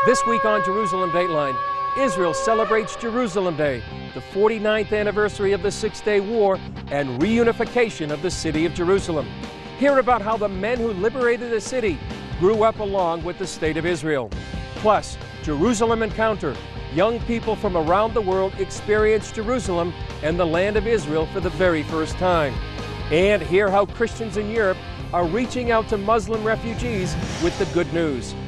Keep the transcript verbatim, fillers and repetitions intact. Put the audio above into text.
This week on Jerusalem Dateline, Israel celebrates Jerusalem Day, the forty-ninth anniversary of the Six-Day War and reunification of the city of Jerusalem. Hear about how the men who liberated the city grew up along with the state of Israel. Plus, Jerusalem Encounter. Young people from around the world experience Jerusalem and the land of Israel for the very first time. And hear how Christians in Europe are reaching out to Muslim refugees with the good news.